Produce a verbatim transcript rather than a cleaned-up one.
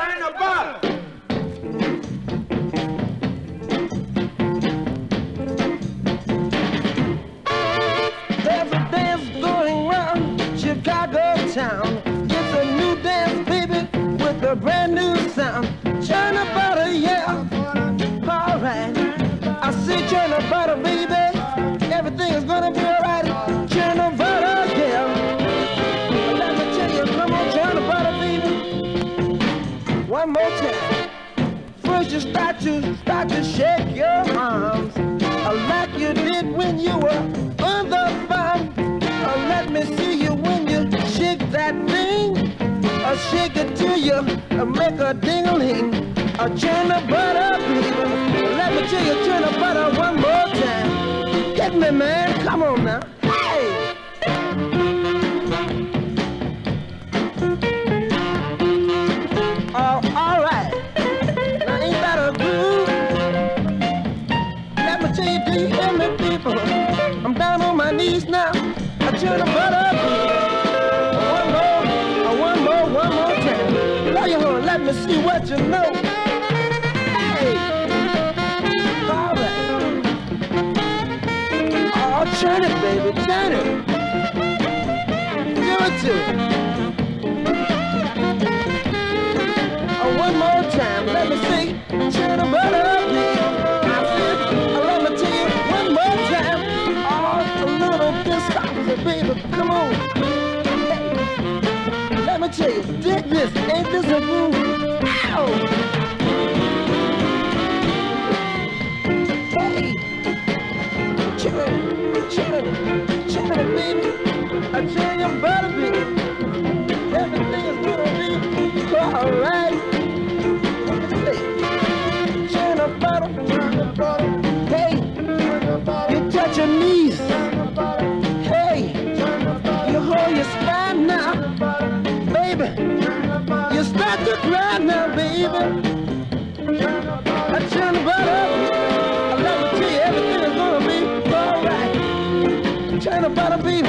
China butter. There's a dance going round Chicago town. It's a new dance, baby, with a brand new sound. China butter, yeah. All right. I say China butter, baby. Everything is gonna be alright. China butter, yeah. Let me tell you, come on, China butter, baby. One more time. First you start to start to shake your arms, uh, like you did when you were on the farm. Uh, let me see you when you shake that thing. Uh, shake it till you uh, make a ding-a-ling. Uh, China butter, baby. Let me tell you, China butter one more time. Get me, man. Come on now. Hey! Oh, all right. Now, ain't that a groove? Let me tell you, do you hear me, people? I'm down on my knees now. I turn the butter. One more, uh, one more, one more time. Blow your horn. Let me see what you know. Hey! All right. Oh, turn it, baby, turn it. Give it to it. Oh, one more time, let me see. Turn the butter up, baby. I said, oh, let me tell you one more time. Oh, a little discovery, baby, come on. Hey, let me tell you, dig this, ain't this a groove? Ow! Hey, chicken, chicken, chicken, baby. I tell you, butter, baby. Everything is gonna be alright. China butter, hey, you touch your knees. Hey, you hold your spine now, baby. You start to cry now, baby. I China butter, I love to tell you, everything is gonna be alright. China butter, baby.